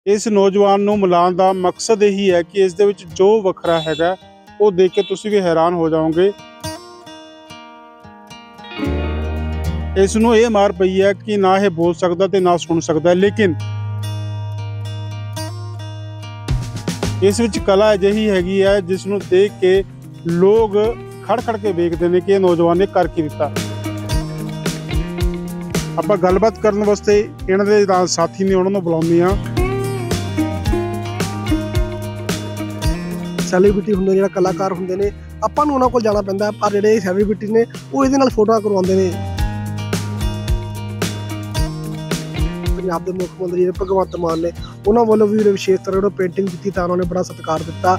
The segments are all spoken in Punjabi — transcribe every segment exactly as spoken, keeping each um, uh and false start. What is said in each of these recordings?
इस नौजवान नूं मिलाउण दा मकसद यही है कि इस दे विच जो वखरा हैगा वो देख के तुसीं भी हैरान हो जाओगे। इस नूं ये मार पई है कि ना ये बोल सकदा ते ना सुन सकदा, लेकिन इस विच कला अजिही हैगी है जिस नूं देख के लोग खड़ खड़ के वेखदे ने कि ये नौजवान ने कर की दिता। आपां गलबात करन वास्ते इन्हां दे नाल साथी ने उन्हां नूं बुलाउने आ। सैलीब्रिटी हुंदे जिहड़ा कलाकार हुंदे ने, आपां नूं उन्हां कोल जाना पैंदा, पर जिहड़े सैलीब्रिटी ने वो इहदे नाल फोटोआं करवाउंदे ने। पंजाब दे मुख मंत्री भगवंत मान ने उन्हां वल्लों भी विशेष तरह जो पेंटिंग दित्ती तां उन्होंने बड़ा सत्कार दिता।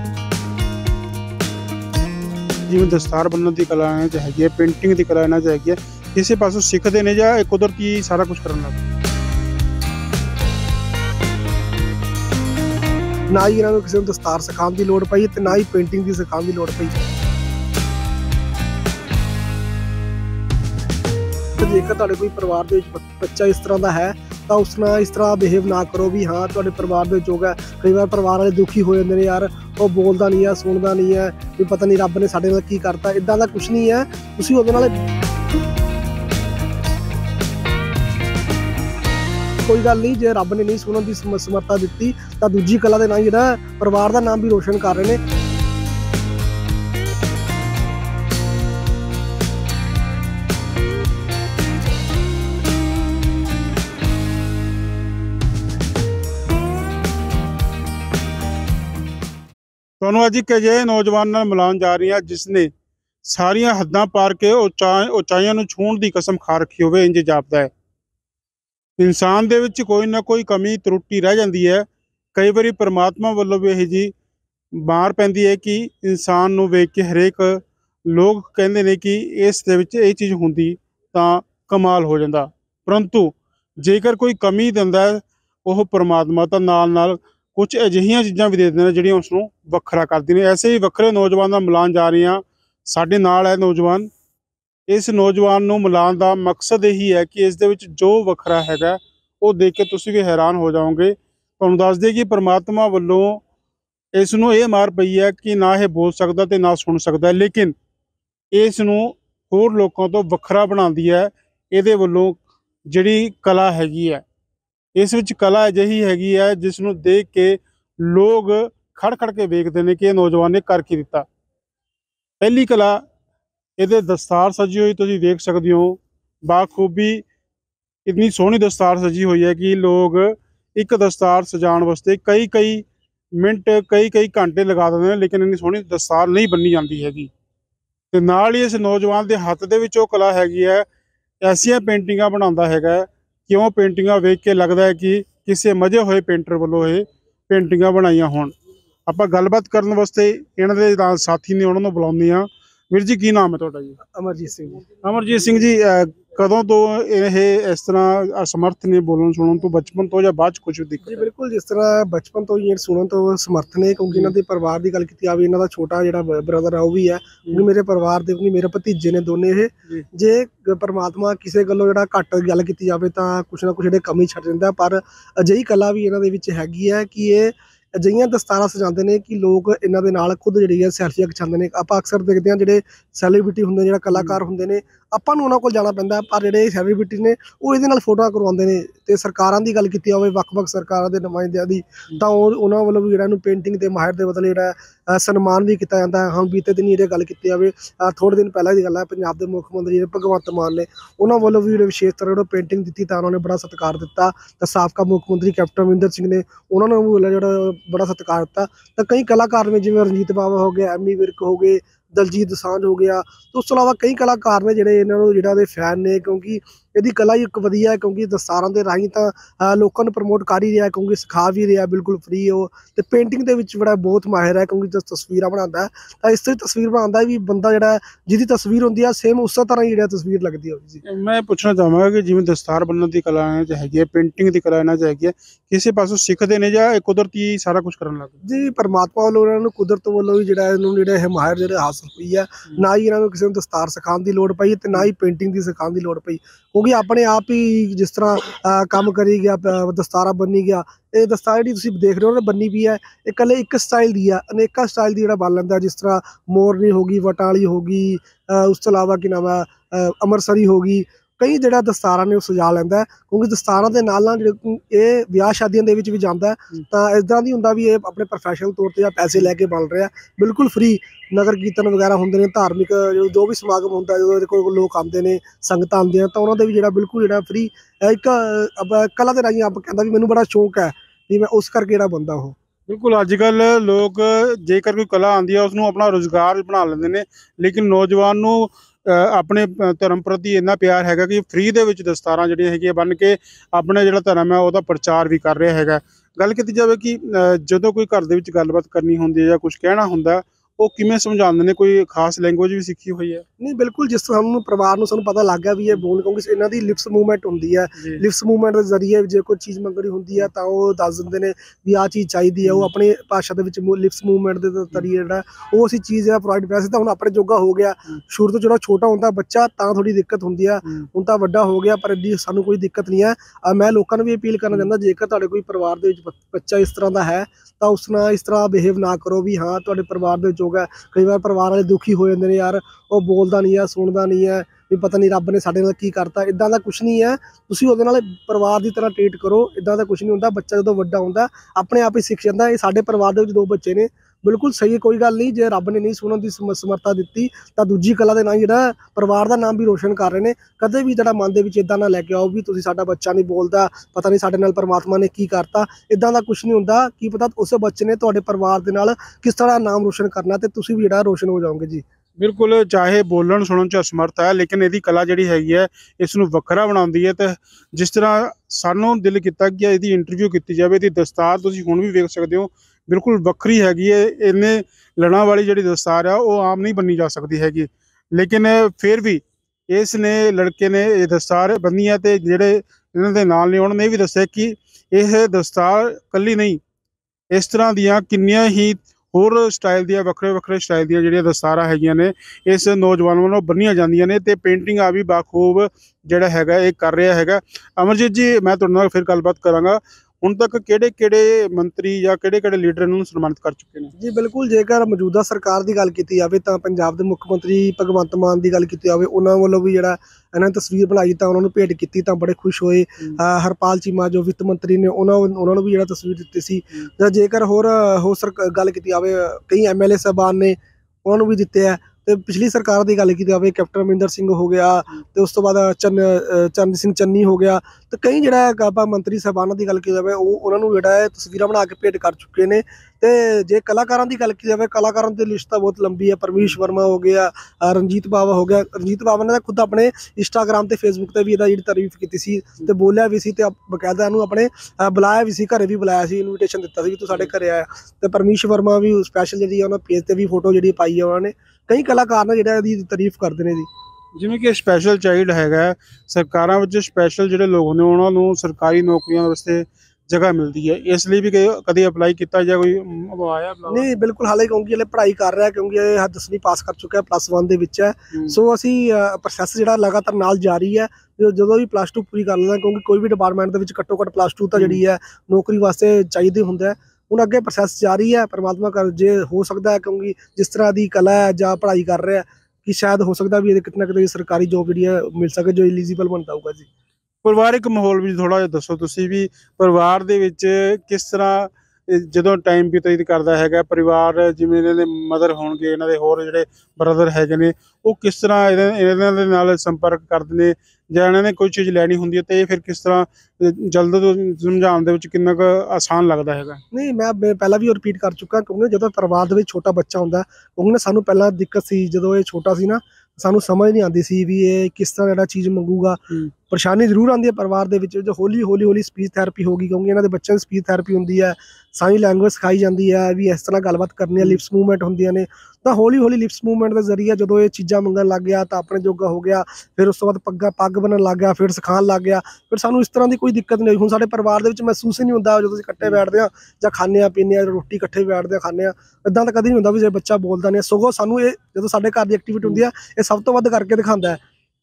जिवें दस्तार बन्नण दी कला इन्हां च हैगी है, पेंटिंग दी कला इन्हां च हैगी है, किसी पासों सीखते ने या कुदरती सारा कुछ करना। ना ही इन्होंने किसी को दस्तार सिखाने की लोड़ पई ते ना ही पेंटिंग की सिखाने की लोड़ पई। जेकर तुहाडे कोई परिवार दे विच बच्चा इस तरह का है तो उस नाल इस तरह बिहेव ना करो भी हाँ तुहाडे परिवार दे जोग है। कई बार परिवार वाले दुखी हो जाते हैं, यार वो बोलता नहीं है, सुनता नहीं है, भी पता नहीं रब ने साडे नाल की करता। इदां दा कुछ नहीं है, तुसीं उहदे नाल कोई गल नहीं, जे रब ने नहीं सुनने की समर्था दी तो दूजी कला के नाम जिहड़ा परिवार का नाम भी रोशन कर रहे हैं। तुहानूं अज एक अजिहे नौजवान नाल मिलाउण जा रही हां जिसने सारियां हद्दां पार के उचाई उचाइयां नूं छूहण दी कसम खा रखी होवे। इंज जापदा है इंसान दे विच कोई ना कोई कमी त्रुटि रह जाती है। कई बारी परमात्मा वालों भी यही जी मार पैंदी है कि इंसान नूं वेख के हरेक लोग कहते हैं कि इस दे विच ये चीज़ हुंदी तां कमाल हो जाता, परंतु जेकर कोई कमी दिंदा है वह परमात्मा तां नाल नाल कुछ अजिहियां चीज़ां भी दे दिंदे ने जिहड़ियां उसनूं वखरा करदियां ने। ऐसे ही वखरे नौजवान नाल मिलाउण जा रही हां। साडे नाल है नौजवान। इस नौजवान नूं मिलाउण दा मकसद यही है कि इस दे विच जो वखरा हैगा वो देख के तुसीं भी हैरान हो जाओगे। तुहानूं दस दे कि परमात्मा वल्लों इस नूं ये मार पई है कि ना ये बोल सकदा ते ना सुन सकदा, लेकिन इस नूं होर लोकां तों वखरा बनाउंदी है इहदे वल्लों जिहड़ी कला हैगी है। इस विच कला अजिही हैगी है जिस नूं देख के लोग खड़ खड़ के वेखदे ने कि नौजवान ने कर की दिता। पहली कला इहदे दस्तार सजी हुई तुसीं वेख सकदे हो, बाखूबी इतनी सोहनी दस्तार सजी हुई है कि लोग एक दस्तार सजाउण वास्ते कई कई मिनट कई कई घंटे लगा दिंदे ने, लेकिन इन्नी सोहनी दस्तार नहीं बन्नी जाती हैगी। ते नाल ही इस नौजवान के हत्थ दे विच ओह कला हैगी है, ऐसियां पेंटिंगां बनाउंदा हैगा कि वो पेंटिंगां वेख के लगता है कि किसी मजे हुए पेंटर वालों ये पेंटिंगां बनाईयां होण। आपां गलबात करन वास्ते इन्हां दे नाल साथी ने उन्हां नूं बुलाउने आ। वीर जी की नाम है तुहाडा जी? अमरजीत सिंह जी। अमरजीत सिंह जी, कदों तो ये इस तरह असमर्थ ने बोलन सुनन तो, बचपन तो या बाद कुछ दिक्कत? जी बिल्कुल, जिस तरह बचपन तो ये सुनन तो समर्थ ने, क्योंकि इन्हों के परिवार की गल की जाए, इन्हों का छोटा जिहड़ा ब्रदर है वह भी है, क्योंकि मेरे परिवार के क्योंकि मेरे भतीजे ने दोने ये। जे परमात्मा किसी गल्लों जिहड़ा घट गल की जाए तो कुछ ना कुछ कमी छड्ड दिंदा, पर अजिही कला भी इन्हों दे विच हैगी है कि ये अजिहियां दस्तारां सजाते हैं कि लोग इन्हों के नाल खुद जिहड़ियां सैल्फियां खिचाते हैं। आप अक्सर देखते हैं जिहड़े सैलीब्रिटी हुंदे जिहड़ा कलाकार हुंदे ने, आपां नूं उन्हां कोल जाना पैंदा, पर जिहड़े सैलीब्रिटी ने वो इहदे नाल फोटोआं करवाउंदे ने। ते सरकारां दी गल कीती जावे, वख-वख सरकारां दे नुमाइंदियां दी, तां उन्हां वल्लों भी जिहड़ा इहनूं पेंटिंग दे माहिर दे बदले जिहड़ा सन्मान भी किया जाता है। हाँ बीते दिन जिहड़ी गल कीती जावे, थोड़े दिन पहले दी गल है, पंजाब दे मुख मंत्री भगवंत मान ने उन्हां वल्लों भी विशेष तरह जो पेंटिंग दित्ती तां उन्होंने बड़ा सत्कार दिता। ते साबका मुख मंत्री कैप्टन अमरिंदर सिंह ने उन्होंने भी जिहड़ा बड़ा सत्कार दिता। तो कई कलाकार ने जिवें रंजीत बावा हो गए, एमी विर्क हो गए, दलजीत दोसांझ हो गया, तो उस तो अलावा कई कलाकार ने जिहड़े इन्हों जिहड़ा फैन ने, क्योंकि ਇਹਦੀ कला ही एक वधिया है, क्योंकि दस्तारां दे राही तां लोकां नूं प्रमोट कर ही रहा, क्योंकि सिखा भी रहा बिल्कुल फ्री हो। ते पेंटिंग दे विच बड़ा बहुत माहिर है, क्योंकि तस्वीरां बनाता है, तो इस तरह तस्वीर बनाता है भी बंदा जिहड़ा जिहदी तस्वीर होंदी है सेम उस तरह ही जिहड़ी तस्वीर लगती है। मैं पूछना चाहांगा कि जिवें दस्तार बन्नण दी कला इन्हां च हैगी है, पेंटिंग दी कला इन्हां च हैगी है, किसी पासों सीखते ने या कुदरती सारा कुछ करन लग पए? जी परमात्मा वालों इन्हां नूं कुदरत वालों ही जिहड़ा इन्हूं जिहड़े ये माहिर जिहड़े हासिल हुई है। ना ही इन्हां नूं किसी नूं दस्तार सिखाउण दी लोड़ पई ते ना ही पेंटिंग दी सिखाउण दी लोड़ पई, क्योंकि ਕਿਉਂਕਿ ਆਪਣੇ ਆਪ ਹੀ ਜਿਸ ਤਰ੍ਹਾਂ ਅ, ਕੰਮ ਕਰੀ ਗਿਆ, ਪ- ਦਸਤਾਰਾ ਬੰਨੀ ਗਿਆ। ਇਹ ਦਸਤਾਰ ਜਿਹੜੀ ਤੁਸੀਂ ਦੇਖ ਰਹੇ ਹੋ ਨਾ ਬੰਨੀ ਵੀ ਹੈ, ਇਹ ਇਕੱਲੇ ਇੱਕ ਸਟਾਈਲ ਦੀ ਆ, ਅਨੇਕਾਂ ਸਟਾਈਲ ਦੀ ਜਿਹੜਾ ਬਣ ਲੈਂਦਾ, ਜਿਸ ਤਰ੍ਹਾਂ ਮੋਰਨੀ ਹੋ ਗਈ, ਵਟਾਲੀ ਹੋ ਗਈ, ਅ, ਉਸ ਤੋਂ ਇਲਾਵਾ ਕੀ ਨਾਮ ਹੈ ਅ, ਅੰਮ੍ਰਿਤਸਰੀ ਹੋ ਗਈ। ਕਈ ਜਿਹੜਾ ਦਸਤਾਰਾਂ ਨੇ ਉਹ ਸਜਾ ਲੈਂਦਾ ਹੈ, ਕਿਉਂਕਿ ਦਸਤਾਰਾਂ ਦੇ ਨਾਲ ਨਾਲ ਜਿਹੜੇ ਇਹ ਵਿਆਹ ਸ਼ਾਦੀਆਂ ਦੇ ਵਿੱਚ ਵੀ ਜਾਂਦਾ ਹੈ। ਹੂੰ। ਤਾਂ ਇੱਦਾਂ ਦੀ ਹੁੰਦਾ ਵੀ ਇਹ ਆਪਣੇ ਪ੍ਰੋਫੈਸ਼ਨਲ ਤੌਰ ਤੇ ਜਾਂ ਪੈਸੇ ਲੈ ਕੇ ਬਣ ਰਿਹਾ, ਬਿਲਕੁਲ ਫ੍ਰੀ। ਨਗਰ ਕੀਰਤਨ ਵਗੈਰਾ ਹੁੰਦੇ ਨੇ, ਧਾਰਮਿਕ ਜੋ ਜੋ ਵੀ ਸਮਾਗਮ ਹੁੰਦਾ, ਜਦੋਂ ਇਹਦੇ ਕੋਲ ਲੋਕ ਆਉਂਦੇ ਨੇ, ਸੰਗਤਾਂ ਆਉਂਦੀਆਂ, ਤਾਂ ਉਹਨਾਂ ਦੇ ਵੀ ਜਿਹੜਾ ਬਿਲਕੁਲ ਜਿਹੜਾ ਫ੍ਰੀ ਇੱਕ ਅ, ਆਪਾਂ ਕਲਾ ਦੇ ਰਾਹੀਂ ਆਪ ਕਹਿੰਦਾ ਵੀ ਮੈਨੂੰ ਬੜਾ ਸ਼ੌਂਕ ਹੈ ਵੀ ਮੈਂ ਉਸ ਕਰਕੇ ਜਿਹੜਾ ਬੰਦਾ ਉਹ। ਬਿਲਕੁਲ ਅੱਜ ਕੱਲ ਲੋਕ ਜੇਕਰ ਕੋਈ ਕਲਾ ਆਉਂਦੀ ਹੈ ਉਸਨੂੰ ਆਪਣਾ ਰੁਜ਼ਗਾਰ ਬਣਾ ਲੈਂਦੇ ਨੇ, ਲੇਕਿਨ ਨੌਜਵਾਨ ਨੂੰ ਅ, ਆਪਣੇ ਅ, ਧਰਮ ਪ੍ਰਤੀ ਇੰਨਾ ਪਿਆਰ ਹੈਗਾ ਕਿ ਫ੍ਰੀ ਦੇ ਵਿੱਚ ਦਸਤਾਰਾਂ ਜਿਹੜੀਆਂ ਹੈਗੀਆਂ ਬੰਨ੍ਹ ਕੇ ਆਪਣੇ ਜਿਹੜਾ ਧਰਮ ਹੈ ਉਹਦਾ ਪ੍ਰਚਾਰ ਵੀ ਕਰ ਰਿਹਾ ਹੈਗਾ। ਗੱਲ ਕੀਤੀ ਜਾਵੇ ਕਿ ਅ, ਜਦੋਂ ਕੋਈ ਘਰ ਦੇ ਵਿੱਚ ਗੱਲਬਾਤ ਕਰਨੀ ਹੁੰਦੀ ਹੈ ਜਾਂ ਕੁਝ ਕਹਿਣਾ ਹੁੰਦਾ, ਉਹ ਕਿਵੇਂ ਸਮਝਾਉਂਦੇ ਨੇ? ਕੋਈ ਖਾਸ ਲੈਂਗੁਏਜ ਵੀ ਸਿੱਖੀ ਹੋਈ ਹੈ? ਨਹੀਂ, ਬਿਲਕੁਲ ਜਿਸ ਤਰ੍ਹਾਂ ਸਾਨੂੰ ਪਰਿਵਾਰ ਨੂੰ ਸਾਨੂੰ ਪਤਾ ਲੱਗ ਗਿਆ ਵੀ ਇਹ ਬੋਲ, ਕਿਉਂਕਿ ਇਹਨਾਂ ਦੀ ਲਿਪਸ ਮੂਵਮੈਂਟ ਹੁੰਦੀ ਹੈ। ਜੀ ਲਿਪਸ ਮੂਵਮੈਂਟ ਦੇ ਜ਼ਰੀਏ ਜੇ ਕੋਈ ਚੀਜ਼ ਮੰਗਣੀ ਹੁੰਦੀ ਹੈ ਤਾਂ ਉਹ ਦੱਸ ਦਿੰਦੇ ਨੇ ਵੀ ਆਹ ਚੀਜ਼ ਚਾਹੀਦੀ ਹੈ। ਉਹ ਆਪਣੀ ਭਾਸ਼ਾ ਦੇ ਵਿੱਚ ਲਿਪਸ ਮੂਵਮੈਂਟ ਦੇ ਜ਼ਰੀਏ ਜਿਹੜਾ ਉਹ ਅਸੀਂ ਚੀਜ਼ ਹੈ ਪ੍ਰੋਵਾਈਡ। ਵੈਸੇ ਤਾਂ ਹੁਣ ਆਪਣੇ ਜੋਗਾ ਹੋ ਗਿਆ, ਸ਼ੁਰੂ ਤੋਂ ਜਿਹੜਾ ਛੋਟਾ ਹੁੰਦਾ ਬੱਚਾ ਤਾਂ ਥੋੜੀ ਦਿੱਕਤ ਹੁੰਦੀ ਹੈ, ਹੂੰ। ਹੁਣ ਤਾਂ ਵੱਡਾ ਹੋ ਗਿਆ ਪਰ ਐਡੀ ਸਾਨੂੰ ਕੋਈ ਦਿੱਕਤ ਨਹੀਂ ਹੈ। ਅ, ਮੈਂ ਲੋਕਾਂ ਨੂੰ ਵੀ ਅਪੀਲ ਕਰਨਾ ਚਾਹੁੰਦਾ, ਜੇਕਰ ਤੁਹਾਡੇ ਕੋਈ ਪਰਿਵਾਰ ਦੇ ਵਿੱਚ ਬ- ਬੱਚਾ ਇਸ ਤਰ੍ਹਾਂ ਦਾ ਹੈ ਤਾਂ ਉਸ ਨਾਲ ਇਸ ਤਰ੍ਹਾਂ ਬਿਹੇਵ ਨਾ ਕਰੋ ਵੀ ਹਾਂ ਤੁਹਾਡੇ ਪਰਿਵਾਰ ਦੇ ਵਿੱਚ ਹੋਗਾ। ਕਈ ਵਾਰ ਪਰਿਵਾਰ ਵਾਲੇ ਦੁਖੀ ਹੋ ਜਾਂਦੇ ਨੇ, ਯਾਰ ਉਹ ਬੋਲਦਾ ਨਹੀਂ ਹੈ, ਸੁਣਦਾ ਨਹੀਂ ਹੈ, ਵੀ ਪਤਾ ਨਹੀਂ ਰੱਬ ਨੇ ਸਾਡੇ ਨਾਲ ਕੀ ਕਰਤਾ। ਇਦਾਂ ਦਾ ਕੁਝ ਨਹੀਂ ਹੈ, ਤੁਸੀਂ ਉਹਦੇ ਨਾਲ ਪਰਿਵਾਰ ਦੀ ਤਰ੍ਹਾਂ ਟ੍ਰੀਟ ਕਰੋ। ਇਦਾਂ ਦਾ ਕੁਝ ਨਹੀਂ ਹੁੰਦਾ, ਬੱਚਾ ਜਦੋਂ ਵੱਡਾ ਹੁੰਦਾ ਆਪਣੇ ਆਪ ਹੀ ਸਿੱਖ ਜਾਂਦਾ। ਇਹ ਸਾਡੇ ਪਰਿਵਾਰ ਦੇ ਵਿੱਚ ਦੋ ਬੱਚੇ ਨੇ, ਬਿਲਕੁਲ ਸਹੀ ਹੈ, ਕੋਈ ਗੱਲ ਨਹੀਂ। ਜੇ ਰੱਬ ਨੇ ਨਹੀਂ ਸੁਣਨ ਦੀ ਸਮਰ- ਸਮਰੱਥਾ ਦਿੱਤੀ ਤਾਂ ਦੂਜੀ ਕਲਾ ਦੇ ਨਾਲ ਜਿਹੜਾ ਪਰਿਵਾਰ ਦਾ ਨਾਮ ਵੀ ਰੋਸ਼ਨ ਕਰ ਰਹੇ ਨੇ। ਕਦੇ ਵੀ ਜਿਹੜਾ ਮਨ ਦੇ ਵਿੱਚ ਇਦਾਂ ਨਾ ਲੈ ਕੇ ਆਓ ਵੀ ਤੁਸੀਂ ਸਾਡਾ ਬੱਚਾ ਨਹੀਂ ਬੋਲਦਾ, ਪਤਾ ਨਹੀਂ ਸਾਡੇ ਨਾਲ ਪਰਮਾਤਮਾ ਨੇ ਕੀ ਕਰਤਾ। ਇਦਾਂ ਦਾ ਕੁਝ ਨਹੀਂ ਹੁੰਦਾ। ਕੀ ਪਤਾ ਉਸ ਬੱਚੇ ਨੇ ਤੁਹਾਡੇ ਪਰਿਵਾਰ ਦੇ ਨਾਲ ਕਿਸ ਤਰ੍ਹਾਂ ਨਾਮ ਰੋਸ਼ਨ ਕਰਨਾ ਤੇ ਤੁਸੀਂ ਵੀ ਜਿਹੜਾ ਰੋਸ਼ਨ ਹੋ ਜਾਓਗੇ ਜੀ। ਬਿਲਕੁਲ, ਚਾਹੇ ਬੋਲਣ ਸੁਣਨ 'ਚ ਅਸਮਰਥ ਹੈ ਲੇਕਿਨ ਇਹਦੀ ਕਲਾ ਜਿਹੜੀ ਹੈਗੀ ਹੈ ਇਸ ਨੂੰ ਵੱਖਰਾ ਬਣਾਉਂਦੀ ਹੈ। ਤੇ ਜਿਸ ਤਰ੍ਹਾਂ ਸਾਨੂੰ ਦਿਲ ਕੀਤਾ ਕਿ ਇਹਦੀ ਇੰਟਰਵਿਊ ਕੀਤੀ ਜਾਵੇ, ਇਹਦੀ ਦਸਤਾਰ ਤੁਸੀਂ ਹੁਣ ਵੀ ਵੇਖ ਸਕਦੇ ਹੋ, ਬਿਲਕੁਲ ਵੱਖਰੀ ਹੈਗੀ ਹੈ। ਇਹਨੇ ਲੜਾਂ ਵਾਲੀ ਜਿਹੜੀ ਦਸਤਾਰ ਆ ਉਹ ਆਮ ਨਹੀਂ ਬੰਨੀ ਜਾ ਸਕਦੀ ਹੈਗੀ, ਲੇਕਿਨ ਫਿਰ ਵੀ ਇਸ ਨੇ ਲੜਕੇ ਨੇ ਇਹ ਦਸਤਾਰ ਬੰਨੀ ਹੈ। ਤੇ ਜਿਹੜੇ ਇਹਨਾਂ ਦੇ ਨਾਲ ਨੇ ਉਹਨਾਂ ਨੇ ਵੀ ਦੱਸਿਆ ਕਿ ਇਹ ਦਸਤਾਰ ਇਕੱਲੀ ਨਹੀਂ, ਇਸ ਤਰ੍ਹਾਂ ਦੀਆਂ ਕਿੰਨੀਆਂ ਹੀ ਹੋਰ ਸਟਾਈਲ ਦੀਆਂ ਵੱਖਰੇ ਵੱਖਰੇ ਸਟਾਈਲ ਦੀਆਂ ਜਿਹੜੀਆਂ ਦਸਤਾਰਾਂ ਹੈਗੀਆਂ ਨੇ ਇਸ ਨੌਜਵਾਨ ਵੱਲੋਂ ਬੰਨੀਆਂ ਜਾਂਦੀਆਂ ਨੇ। ਤੇ ਪੇਂਟਿੰਗ ਆ ਵੀ ਬਾਖੂਬ ਜਿਹੜਾ ਹੈਗਾ ਇਹ ਕਰ ਰਿਹਾ ਹੈਗਾ। ਅਮਰਜੀਤ ਜੀ, ਮੈਂ ਤੁਹਾਡੇ ਨਾਲ ਫਿਰ ਗੱਲਬਾਤ ਕਰਾਂਗਾ। ਹੁਣ ਤੱਕ ਕਿਹੜੇ ਕਿਹੜੇ ਮੰਤਰੀ ਜਾਂ ਕਿਹੜੇ ਕਿਹੜੇ ਲੀਡਰ ਇਹਨਾਂ ਨੂੰ ਸਨਮਾਨਿਤ ਕਰ ਚੁੱਕੇ ਨੇ? ਜੀ ਬਿਲਕੁਲ, ਜੇਕਰ ਮੌਜੂਦਾ ਸਰਕਾਰ ਦੀ ਗੱਲ ਕੀਤੀ ਜਾਵੇ ਤਾਂ ਪੰਜਾਬ ਦੇ ਮੁੱਖ ਮੰਤਰੀ ਭਗਵੰਤ ਮਾਨ ਦੀ ਗੱਲ ਕੀਤੀ ਜਾਵੇ, ਉਹਨਾਂ ਵੱਲੋਂ ਵੀ ਜਿਹੜਾ ਇਹਨਾਂ ਨੇ ਤਸਵੀਰ ਬਣਾਈ ਤਾਂ ਉਹਨਾਂ ਨੂੰ ਭੇਟ ਕੀਤੀ ਤਾਂ ਬੜੇ ਖੁਸ਼ ਹੋਏ। ਹੂੰ। ਅ, ਹਰਪਾਲ ਚੀਮਾ ਜੋ ਵਿੱਤ ਮੰਤਰੀ ਨੇ ਉਹਨਾਂ ਉਹਨਾਂ ਨੂੰ ਵੀ ਜਿਹੜਾ ਤਸਵੀਰ ਦਿੱਤੀ ਸੀ। ਹੂੰ। ਜਾਂ ਜੇਕਰ ਹੋਰ ਹੋਰ ਸਰਕ- ਗੱਲ ਕੀਤੀ ਜਾਵੇ, ਕਈ ਐਮ ਐਲ ਏ ਸਾਹਿਬਾਨ ਨੇ ਉਹਨਾਂ ਨੂੰ ਵੀ ਦਿੱਤੇ ਹੈ। ਤੇ ਪਿਛਲੀ ਸਰਕਾਰ ਦੀ ਗੱਲ ਕੀਤੀ ਜਾਵੇ, ਕੈਪਟਨ ਅਮਰਿੰਦਰ ਸਿੰਘ ਹੋ ਗਿਆ, ਤੇ ਉਸ ਤੋਂ ਬਾਅਦ ਚੰਨ ਅ, ਚਰਨ ਸਿੰਘ ਚੰਨੀ ਹੋ ਗਿਆ, ਤੇ ਕਈ ਜਿਹੜਾ ਹੈਗਾ ਆਪਾਂ ਮੰਤਰੀ ਸਾਹਿਬਾਨਾਂ ਦੀ ਗੱਲ ਕੀਤੀ ਜਾਵੇ ਉਹ ਉਹਨਾਂ ਨੂੰ ਜਿਹੜਾ ਹੈ ਤਸਵੀਰਾਂ ਬਣਾ ਕੇ ਭੇਟ ਕਰ ਚੁੱਕੇ ਨੇ। ਤੇ ਜੇ ਕਲਾਕਾਰਾਂ ਦੀ ਗੱਲ ਕੀਤੀ ਜਾਵੇ, ਕਲਾਕਾਰਾਂ ਦੀ ਲਿਸਟ ਤਾਂ ਬਹੁਤ ਲੰਬੀ ਹੈ। ਪਰਮੇਸ਼ ਵਰਮਾ ਹੋ ਗਿਆ, ਅ, ਰਣਜੀਤ ਬਾਵਾ ਹੋ ਗਿਆ। ਰਣਜੀਤ ਬਾਵਾ ਨੇ ਤਾਂ ਖੁਦ ਆਪਣੇ ਇੰਸਟਾਗ੍ਰਾਮ ਤੇ ਫੇਸਬੁੱਕ ਤੇ ਵੀ ਇਹਦਾ ਜਿਹੜੀ ਤਾਰੀਫ ਕੀਤੀ ਸੀ ਤੇ ਬੋਲਿਆ ਵੀ ਸੀ, ਤੇ ਬਕਾਇਦਾ ਇਹਨੂੰ ਆਪਣੇ ਅ, ਬੁਲਾਇਆ ਵੀ ਸੀ, ਘਰੇ ਵੀ ਬੁਲਾਇਆ ਸੀ, ਇਨਵੀਟੇਸ਼ਨ ਦਿੱਤਾ ਸੀ ਵੀ ਤੂੰ ਸਾਡੇ ਘਰੇ ਆਇਆ। ਤੇ ਪਰਮੇਸ਼ ਵਰਮਾ ਵੀ ਸਪੈਸ਼ਲ ਜਿਹੜੀ ਆ ਉਹਨਾਂ ਪੇਜ ਤੇ ਵੀ ਫੋਟੋ ਜਿਹੜੀ ਪਾਈ ਹੈ ਉਹਨਾਂ ਨੇ। ਕਈ ਕਲਾਕਾਰ ਨੇ ਜਿਹੜਾ ਇਹਦੀ ਤਾਰੀਫ ਕਰਦੇ ਨੇ ਜੀ। ਜਿਵੇਂ ਕਿ ਸਪੈਸ਼ਲ ਚਾਈਲਡ ਹੈਗਾ, ਸਰਕਾਰਾਂ ਵਿੱਚ ਸਪੈਸ਼ਲ ਜਿਹੜੇ ਲੋਕ ਨੇ ਉਹਨਾਂ ਨੂੰ ਸਰਕਾਰੀ ਨੌਕਰੀਆਂ ਵਾਸਤੇ ਜਗ੍ਹਾ ਮਿਲਦੀ ਹੈ, ਇਸ ਲਈ ਵੀ ਕਿ- ਕਦੇ ਅਪਲਾਈ ਕੀਤਾ ਜਾਂ ਕੋਈ ਮ, ਉਹ ਆਇਆ ਬੁਲਾਵਾ? ਨਹੀਂ, ਬਿਲਕੁਲ ਹਾਲੇ ਕਿਉਂਕਿ ਹਲੇ ਪੜ੍ਹਾਈ ਕਰ ਰਿਹਾ, ਕਿਉਂਕਿ ਇਹ ਦਸਵੀਂ ਪਾਸ ਕਰ ਚੁੱਕਾ ਹੈ, ਪਲੱਸ ਵਨ ਦੇ ਵਿੱਚ ਹੈ। ਹੂੰ। ਸੋ ਅਸੀਂ ਪ੍ਰੋਸੈਸ ਜਿਹੜਾ ਲਗਾਤਾਰ ਨਾਲ ਜਾਰੀ ਹੈ। ਜੋ- ਜਦੋਂ ਵੀ ਪਲੱਸ ਟੂ ਪੂਰੀ ਕਰ ਲੈਂਦਾ, ਕਿਉਂਕਿ ਕੋਈ ਵੀ ਡਿਪਾਰਟਮੈਂਟ ਦੇ ਵਿੱਚ ਘੱਟੋ ਘੱਟ ਪਲੱਸ ਟੂ ਤਾਂ ਜਿਹੜੀ ਹੈ ਨੌਕਰੀ ਵਾਸਤੇ ਚਾਹੀਦੀ ਹੁੰਦਾ ਹੈ। ਹੁਣ ਅੱਗੇ ਪ੍ਰੋਸੈਸ ਜਾਰੀ ਹੈ, ਪਰਮਾਤਮਾ ਕਰ ਜੇ ਹੋ ਸਕਦਾ ਹੈ, ਕਿਉਂਕਿ ਜਿਸ ਤਰ੍ਹਾਂ ਦੀ ਕਲਾ ਹੈ ਜਾਂ ਪੜ੍ਹਾਈ ਕਰ ਰਿਹਾ ਕਿ ਸ਼ਾਇਦ ਹੋ ਸਕਦਾ ਵੀ ਇਹਦੇ ਕਿਤੇ ਨਾ ਕਿਤੇ ਸਰਕਾਰੀ ਜੋਬ ਜਿਹੜੀ ਹੈ ਮਿਲ ਸਕੇ ਜੋ ਐਲੀਜੀਬਲ ਬਣਦਾ ਹੋਊਗਾ ਜੀ। ਪਰਿਵਾਰਿਕ ਮਾਹੌਲ ਵੀ ਥੋੜਾ ਜਿਹਾ ਦੱਸੋ ਤੁਸੀਂ ਵੀ, ਪਰਿਵਾਰ ਦੇ ਵਿੱਚ ਕਿਸ ਤਰ੍ਹਾਂ ਇਹ ਜਦੋਂ ਟਾਈਮ ਬਤੀਤ ਕਰਦਾ ਹੈਗਾ ਪਰਿਵਾਰ, ਜਿਵੇਂ ਇਹਨਾਂ ਦੇ ਮਦਰ ਹੋਣਗੇ, ਇਹਨਾਂ ਦੇ ਹੋਰ ਜਿਹੜੇ ਬ੍ਰਦਰ ਹੈਗੇ ਨੇ, ਉਹ ਕਿਸ ਤਰ੍ਹਾਂ ਇਹਨਾਂ ਇਹਨਾਂ ਦੇ ਨਾਲ ਸੰਪਰਕ ਕਰਦੇ ਨੇ, ਜਾਂ ਇਹਨਾਂ ਨੇ ਕੋਈ ਚੀਜ਼ ਲੈਣੀ ਹੁੰਦੀ ਹੈ ਤੇ ਇਹ ਫਿਰ ਕਿਸ ਤਰ੍ਹਾਂ ਅ, ਜਲਦ ਤੋਂ ਸਮਝਾਉਣ ਦੇ ਵਿੱਚ ਕਿੰਨਾ ਕੁ ਆਸਾਨ ਲੱਗਦਾ ਹੈਗਾ? ਨਹੀਂ, ਮੈਂ ਬ- ਪਹਿਲਾਂ ਵੀ ਰਿਪੀਟ ਕਰ ਚੁੱਕਾ, ਕਿਉਂਕਿ ਜਦੋਂ ਪਰਿਵਾਰ ਦੇ ਵਿੱਚ ਛੋਟਾ ਬੱਚਾ ਹੁੰਦਾ, ਕਿਉਂਕਿ ਨਾ ਸਾਨੂੰ ਪਹਿਲਾਂ ਦਿੱਕਤ ਸੀ ਜਦੋਂ ਇਹ ਛੋਟਾ ਸੀ ਨਾ, ਸਾਨੂੰ ਸਮਝ ਨਹੀਂ ਆਉਂਦੀ ਸੀ ਵੀ ਇਹ ਕਿਸ ਤਰ੍ਹਾਂ ਜਿਹੜਾ ਚੀਜ਼ ਮੰਗੂਗਾ। ਹੂੰ। ਪਰੇਸ਼ਾਨੀ ਜ਼ਰੂਰ ਆਉਂਦੀ ਹੈ ਪਰਿਵਾਰ ਦੇ ਵਿੱਚ। ਜੋ ਹੌਲੀ ਹੌਲੀ ਹੌਲੀ ਸਪੀਚ ਥੈਰੇਪੀ ਹੋ ਗਈ, ਕਿਉਂਕਿ ਇਹਨਾਂ ਦੇ ਬੱਚਿਆਂ ਦੀ ਸਪੀਚ ਥੈਰੇਪੀ ਹੁੰਦੀ ਹੈ, ਸਾਈਨ ਲੈਂਗੁਏਜ ਸਿਖਾਈ ਜਾਂਦੀ ਹੈ ਵੀ ਇਸ ਤਰ੍ਹਾਂ ਗੱਲਬਾਤ ਕਰਨੀ ਹੈ, ਲਿਪਸ ਮੂਵਮੈਂਟ ਹੁੰਦੀਆਂ ਨੇ। ਤਾਂ ਹੌਲੀ ਹੌਲੀ ਲਿਪਸ ਮੂਵਮੈਂਟ ਦੇ ਜ਼ਰੀਏ ਜਦੋਂ ਇਹ ਚੀਜ਼ਾਂ ਮੰਗਣ ਲੱਗ ਗਿਆ ਤਾਂ ਆਪਣੇ ਜੋਗਾ ਹੋ ਗਿਆ। ਫਿਰ ਉਸ ਤੋਂ ਬਾਅਦ ਪੱਗਾ ਪੱਗ ਬਣਨ ਲੱਗ ਗਿਆ, ਫਿਰ ਸਿਖਾਉਣ ਲੱਗ ਗਿਆ। ਫਿਰ ਸਾਨੂੰ ਇਸ ਤਰ੍ਹਾਂ ਦੀ ਕੋਈ ਦਿੱਕਤ ਨਹੀਂ ਹੋਈ। ਹੁਣ ਸਾਡੇ ਪਰਿਵਾਰ ਦੇ ਵਿੱਚ ਮਹਿਸੂਸ ਹੀ ਨਹੀਂ ਹੁੰਦਾ ਜਦੋਂ ਅਸੀਂ ਇਕੱਠੇ ਬੈਠਦੇ ਹਾਂ ਜਾਂ ਖਾਂਦੇ ਹਾਂ ਪੀਂਦੇ ਹਾਂ, ਰੋਟੀ ਇਕੱਠੇ ਬੈਠਦੇ ਹਾਂ ਖਾਂਦੇ ਹਾਂ, ਇੱਦਾਂ ਤਾਂ ਕਦੇ ਨਹੀਂ ਹੁੰਦਾ ਵੀ ਜੇ ਬੱਚਾ ਬੋਲਦਾ ਨਹੀਂ। ਸਗੋਂ ਸਾਨੂੰ ਇਹ ਜਦੋਂ ਸਾਡੇ ਘਰ ਦੀ ਐਕਟੀਵਿਟੀ ਹੁੰਦੀ ਹੈ ਇਹ ਸਭ ਤੋਂ ਵੱਧ ਕਰਕੇ ਦਿਖਾਉਂਦਾ ਹੈ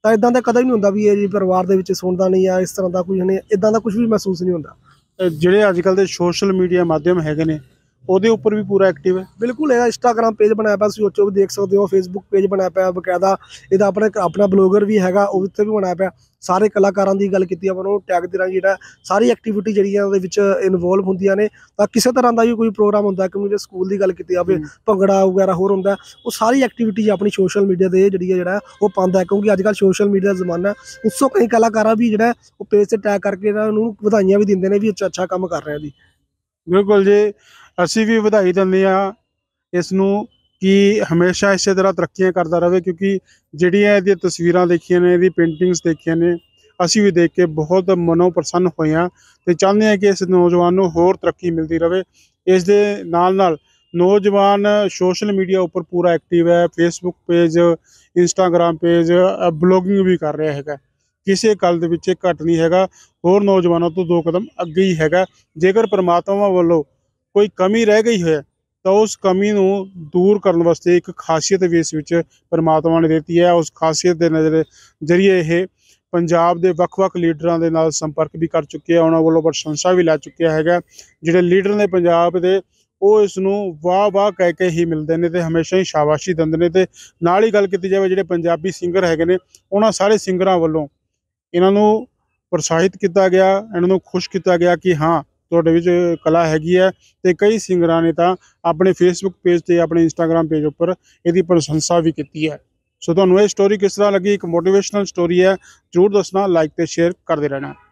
ਤਾਂ ਇਦਾਂ ਦਾ ਕਦੇ ਵੀ ਨਹੀਂ ਹੁੰਦਾ ਵੀ ਇਹ ਜੀ ਪਰਿਵਾਰ ਦੇ ਵਿੱਚ ਸੁਣਦਾ ਨਹੀਂ ਆ, ਇਸ ਤਰ੍ਹਾਂ ਦਾ ਕੁਝ ਨਹੀਂ, ਇਦਾਂ ਦਾ ਕੁਝ ਵੀ ਮਹਿਸੂਸ ਨਹੀਂ ਹੁੰਦਾ। ਅ ਜਿਹੜੇ ਅੱਜ ਕੱਲ੍ਹ ਦੇ ਸੋਸ਼ਲ ਮੀਡੀਆ ਮਾਧਿਅਮ ਹੈਗੇ ਨੇ ਉਹਦੇ ਉੱਪਰ ਵੀ ਪੂਰਾ ਐਕਟਿਵ ਹੈ। ਬਿਲਕੁਲ ਇਹਦਾ ਇੰਸਟਾਗ੍ਰਾਮ ਪੇਜ ਬਣਾਇਆ ਪਿਆ, ਤੁਸੀਂ ਉਹ 'ਚੋਂ ਵੀ ਦੇਖ ਸਕਦੇ ਹੋ, ਫੇਸਬੁੱਕ ਪੇਜ ਬਣਾਇਆ ਪਿਆ ਬਕਾਇਦਾ, ਇਹਦਾ ਆਪਣਾ ਆਪਣਾ ਬਲੌਗਰ ਵੀ ਹੈਗਾ, ਉਹ ਉੱਤੇ ਵੀ ਬਣਾਇਆ ਪਿਆ। ਸਾਰੇ ਕਲਾਕਾਰਾਂ ਦੀ ਗੱਲ ਕੀਤੀ ਆਪਾਂ ਨੂੰ ਟੈਗ ਦੇ ਰਾਹੀਂ ਜਿਹੜਾ ਸਾਰੀ ਐਕਟੀਵਿਟੀ ਜਿਹੜੀਆਂ ਉਹਦੇ ਵਿੱਚ ਇਨਵੋਲਵ ਹੁੰਦੀਆਂ ਨੇ। ਤਾਂ ਕਿਸੇ ਤਰ੍ਹਾਂ ਦਾ ਵੀ ਕੋਈ ਪ੍ਰੋਗਰਾਮ ਹੁੰਦਾ, ਕਿਉਂਕਿ ਜੇ ਸਕੂਲ ਦੀ ਗੱਲ ਕੀਤੀ ਜਾਵੇ, ਭੰਗੜਾ ਵਗੈਰਾ ਹੋਰ ਹੁੰਦਾ, ਉਹ ਸਾਰੀ ਐਕਟੀਵਿਟੀ ਆਪਣੀ ਸੋਸ਼ਲ ਮੀਡੀਆ 'ਤੇ ਜਿਹੜੀ ਹੈ ਜਿਹੜਾ ਉਹ ਪਾਉਂਦਾ, ਕਿਉਂਕਿ ਅੱਜ ਕੱਲ੍ਹ ਸੋਸ਼ਲ ਮੀਡੀਆ ਦਾ ਜ਼ਮਾਨਾ। ਉਸ ਤੋਂ ਕਈ ਕਲਾਕਾਰਾਂ ਵੀ ਜਿਹੜਾ ਉਹ ਪੇਜ 'ਤੇ ਟੈਗ ਕਰਕੇ ਇਹਨਾਂ ਨੂੰ ਵਧਾਈਆਂ ਵੀ ਦਿੰਦੇ ਨੇ ਵੀ ਅੱਛਾ ਅੱਛਾ ਕੰਮ ਕਰ ਰਿਹਾ ਜੀ। ਬਿਲਕੁਲ ਜੀ, ਅਸੀਂ ਵੀ ਵਧਾਈ ਦਿੰਦੇ ਹਾਂ ਇਸ ਨੂੰ ਕਿ ਹਮੇਸ਼ਾ ਇਸੇ ਤਰ੍ਹਾਂ ਤਰੱਕੀਆਂ ਕਰਦਾ ਰਹੇ, ਕਿਉਂਕਿ ਜਿਹੜੀਆਂ ਇਹਦੀਆਂ ਤਸਵੀਰਾਂ ਦੇਖੀਆਂ ਨੇ, ਇਹਦੀ ਪੇਂਟਿੰਗਸ ਦੇਖੀਆਂ ਨੇ, ਅਸੀਂ ਵੀ ਦੇਖ ਕੇ ਬਹੁਤ ਮਨੋਂ ਪ੍ਰਸੰਨ ਹੋਏ ਹਾਂ ਅਤੇ ਚਾਹੁੰਦੇ ਹਾਂ ਕਿ ਇਸ ਨੌਜਵਾਨ ਨੂੰ ਹੋਰ ਤਰੱਕੀ ਮਿਲਦੀ ਰਹੇ। ਇਸ ਦੇ ਨਾਲ ਨਾਲ ਨੌਜਵਾਨ ਸੋਸ਼ਲ ਮੀਡੀਆ ਉੱਪਰ ਪੂਰਾ ਐਕਟਿਵ ਹੈ, Facebook page, Instagram page, blogging ਵੀ ਕਰ ਰਿਹਾ ਹੈਗਾ, ਕਿਸੇ ਗੱਲ ਦੇ ਵਿੱਚ ਘੱਟ ਨਹੀਂ ਹੈਗਾ, ਹੋਰ ਨੌਜਵਾਨਾਂ ਤੋਂ ਦੋ ਕਦਮ ਅੱਗੇ ਹੀ ਹੈਗਾ। ਜੇਕਰ ਪਰਮਾਤਮਾ ਵੱਲੋਂ ਕੋਈ ਕਮੀ ਰਹਿ ਗਈ ਹੈ ਤਾਂ ਉਸ ਕਮੀ ਨੂੰ ਦੂਰ ਕਰਨ ਵਾਸਤੇ ਇੱਕ ਖਾਸੀਅਤ ਵੀ ਇਸ ਵਿੱਚ ਪਰਮਾਤਮਾ ਨੇ ਦਿੱਤੀ ਹੈ। ਉਸ ਖਾਸੀਅਤ ਦੇ ਨਜ਼ਰ ਜ਼ਰੀਏ ਇਹ ਪੰਜਾਬ ਦੇ ਵੱਖ-ਵੱਖ ਲੀਡਰਾਂ ਦੇ ਨਾਲ ਸੰਪਰਕ ਵੀ ਕਰ ਚੁੱਕੇ ਆ, ਉਹਨਾਂ ਵੱਲੋਂ ਪ੍ਰਸ਼ੰਸਾ ਵੀ ਲੈ ਚੁੱਕਿਆ ਹੈਗਾ। ਜਿਹੜੇ ਲੀਡਰ ਨੇ ਪੰਜਾਬ ਦੇ, ਉਹ ਇਸ ਨੂੰ ਵਾਹ ਵਾਹ ਕਹਿ ਕੇ ਹੀ ਮਿਲਦੇ ਨੇ ਅਤੇ ਹਮੇਸ਼ਾ ਹੀ ਸ਼ਾਬਾਸ਼ੀ ਦਿੰਦੇ ਨੇ। ਅਤੇ ਨਾਲ ਹੀ ਗੱਲ ਕੀਤੀ ਜਾਵੇ, ਜਿਹੜੇ ਪੰਜਾਬੀ ਸਿੰਗਰ ਹੈਗੇ ਨੇ, ਉਹਨਾਂ ਸਾਰੇ ਸਿੰਗਰਾਂ ਵੱਲੋਂ ਇਹਨਾਂ ਨੂੰ ਪ੍ਰੋਤਸਾਹਿਤ ਕੀਤਾ ਗਿਆ, ਇਹਨਾਂ ਨੂੰ ਖੁਸ਼ ਕੀਤਾ ਗਿਆ ਕਿ ਹਾਂ ਤੁਹਾਡੇ ਵਿੱਚ ਕਲਾ ਹੈਗੀ ਹੈ। ਅਤੇ ਕਈ ਸਿੰਗਰਾਂ ਨੇ ਤਾਂ ਆਪਣੇ ਫੇਸਬੁੱਕ ਪੇਜ 'ਤੇ, ਆਪਣੇ ਇੰਸਟਾਗ੍ਰਾਮ ਪੇਜ ਉੱਪਰ ਇਹਦੀ ਪ੍ਰਸ਼ੰਸਾ ਵੀ ਕੀਤੀ ਹੈ। ਸੋ ਤੁਹਾਨੂੰ ਇਹ ਸਟੋਰੀ ਕਿਸ ਤਰ੍ਹਾਂ ਲੱਗੀ? ਇੱਕ ਮੋਟੀਵੇਸ਼ਨਲ ਸਟੋਰੀ ਹੈ, ਜ਼ਰੂਰ ਦੱਸਣਾ, ਲਾਈਕ ਅਤੇ ਸ਼ੇਅਰ ਕਰਦੇ ਰਹਿਣਾ।